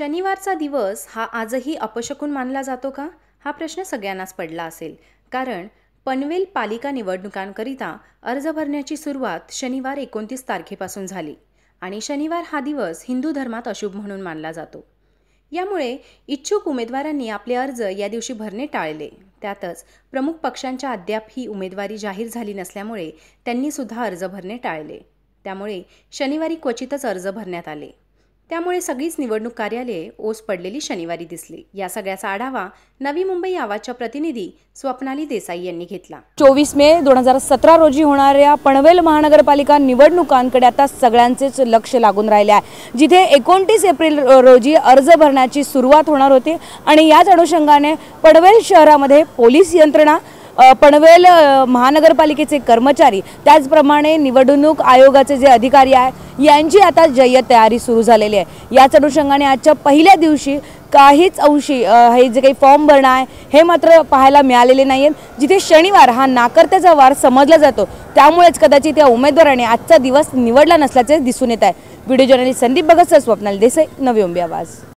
शनिवारचा दिवस हा आजही अपशकुन मानला जातो का? हा प्रश्न सगळ्यांनाच पडला असेल. कारण पनवेल पालिका निवडणुकांकरिता अर्ज भरण्याची सुरुवात शनिवार 29 तारखेपासून झाली आणि शनिवार हा दिवस हिंदू धर्मात अशुभ म्हणून मानला जातो. यामुळे इच्छुक उमेदवारांनी आपले अर्ज या दिवशी भरणे टाळले. त्यातच प्रमुख पक्षांच्या अद्याप ही उमेदवारी जाहीर झाली नसल्यामुळे त्यांनी सुद्धा अर्ज भरणे टाळले. त्यामुळे शनिवारी क्वचितच अर्ज भरण्यात आले. त्यामुळे सगळीच निवडणूक कार्यालये ओस पडलेली शनिवारी दिसली. या सगळ्याचा आढावा नवी मुंबई आवाजच्या प्रतिनिधी स्वप्नाली देसाई यांनी घेतला. 24 मे 2017 रोजी होणाऱ्या पनवेल महानगरपालिका निवडणुकांकडे आता सगळ्यांचेच लक्ष लागून राहिले आहे. जिथे 29 एप्रिल रोजी अर्ज भरण्याची सुरुवात होणार होती आणि याच अनुषंगाने पनवेल शहरामध्ये पोलीस यंत्रणा, पनवेल महानगरपालिकेचे कर्मचारी, त्याचप्रमाणे निवडणूक आयोगाचे जे अधिकारी आहेत यांची आता जय्यत तयारी सुरू झालेली आहे. याच अनुषंगाने आजच्या पहिल्या दिवशी काहीच अंशी हे जे काही फॉर्म भरणं आहे हे मात्र पाहायला मिळालेले नाही आहेत. जिथे शनिवार हा नाकर्त्याचा वार समजला जातो त्यामुळेच कदाचित या उमेदवाराने आजचा दिवस निवडला नसल्याचे दिसून येत आहे. व्हिडिओ जर्नलिस्ट संदीप भगतसह स्वप्नाली देसाई, नवी मुंबई आवाज.